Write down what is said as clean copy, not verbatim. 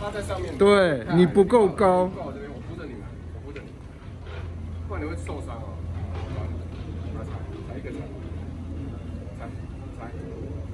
他在上面。 对你不够高。 过我这边，我扶着你们，我扶着你，不然你会受伤哦。踩一个踩，踩，